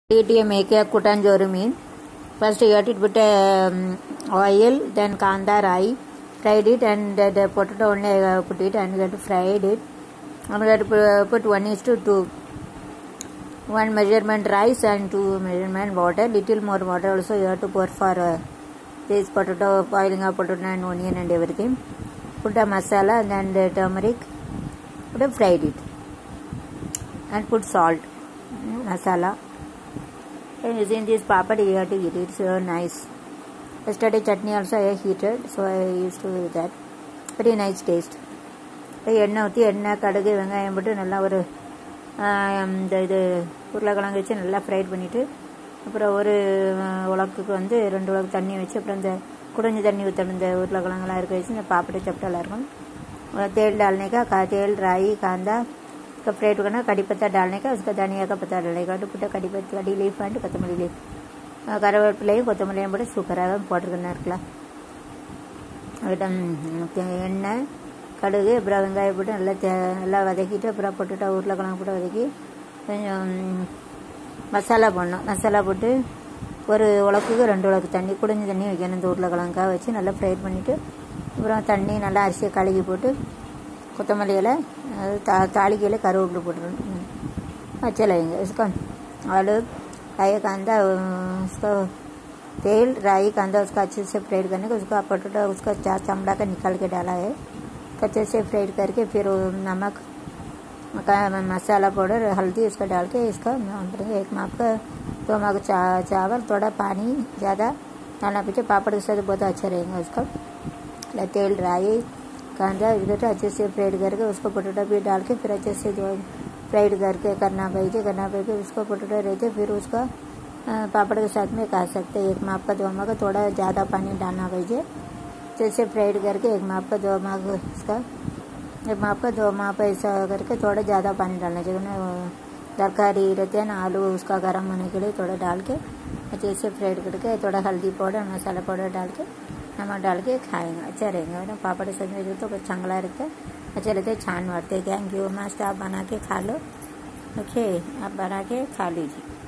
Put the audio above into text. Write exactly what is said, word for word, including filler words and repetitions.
Eat a make a kutanjoru mean. First you have to put um, oil, then kanda rai, fried it, and the, the potato only uh, put it, and you have to fried it. And you have to put, put one is to two. One measurement rice and two measurement water. Little more water also you have to pour for uh, this potato, boiling of potato and onion and everything. Put a masala and then the turmeric. Put a fried it. And put salt, masala. And using this papad you have to eat it. It's so nice. Yesterday chutney also I heated, so I used to do that. Very nice taste. எண்ணெய் ஊற்றி எண்ணெய் கடுகு வெங்காயம் போட்டு நல்லா ஒரு இந்த இது உருளைக்கிழங்கு வச்சு நல்லா ஃப்ரைட் பண்ணிவிட்டு அப்புறம் ஒரு உலக்குக்கு வந்து ரெண்டு உலக்கு தண்ணி வச்சு அப்புறம் இந்த குடஞ்சி தண்ணி ஊற்றணும் இந்த உருளைக்கிழங்குலாம் இருக்க வச்சு இந்த पापड़ चपटा இருக்கும். तेल डालने का का तेल राई कांदा का फ्राइड करना, कड़ी पत्ता डालने का, उसका धनिया का पत्ता डालने का, पुट्टा कड़ी पत्ता कड़ी लीफ अंड கொத்தமல்லி லீஃப் கருவேப்பிலையும் கொத்தமல்லியும் போட்டு சூப்பராக போட்டுருக்கணும் இருக்கலாம். எண்ணெய் கடுகு அப்புறம் வெங்காயம் போட்டு நல்லா நல்லா வதக்கிட்டு அப்புறம் போட்டுட்டு உருளைக்கிழங்கு போட்டு வதக்கி கொஞ்சம் மசாலா போடணும். மசாலா போட்டு ஒரு உலக்குக்கு ரெண்டு உலக்கு தண்ணி குடிஞ்ச தண்ணி வைக்கணும். இந்த உருளைக்கிழங்காக வச்சு நல்லா ஃப்ரை பண்ணிவிட்டு அப்புறம் தண்ணி நல்லா அரிசியை கழுகி போட்டு கொத்தமல்லியில் தா தாளிக்கையில் கருவேப்பிலை போட்டுருணும். अच्छा लगेगा इसका. आलू राई कांदा उसका तेल राई कांदा उसका अच्छे से फ्राइड करने का, उसका पोटैटो उसका चार चमड़ा का निकाल के डाला है. अच्छे से फ्राइड करके फिर नमक का मसाला पाउडर हल्दी इसका डाल के इसका एक माप का दो माप चा, चावल थोड़ा पानी ज़्यादा डालना पीछे पापड़ के साथ बहुत अच्छा रहेगा. उसका तेल राई कांदा इधर अच्छे से फ्राइड करके उसको पोटैटो भी डाल के फिर अच्छे से जो फ्राइड करके करना पाइए करना पाइए उसको पोटैटो रहते फिर उसका पापड़ के साथ में खा सकते हैं. एक माप का दो माप का थोड़ा ज़्यादा पानी डालना पाइए. जैसे फ्राइड करके एक माप का दो माप इसका एक माप का दो माप ऐसा करके थोड़ा ज़्यादा पानी डालना चाहिए ना. तरकारी रहते हैं ना आलू उसका गर्म होने के लिए थोड़ा डाल के अच्छे से फ्राइड करके थोड़ा हल्दी पाउडर मसाला पाउडर डाल के नमक डाल के खाएंगे. अच्छा रहेगा ना. पापड़ सज में तो चांगला रहता है, अच्छे रहते छान मारते. Thank you. मस्त आप बना के खा लो. ओके आप बना के खा लीजिए.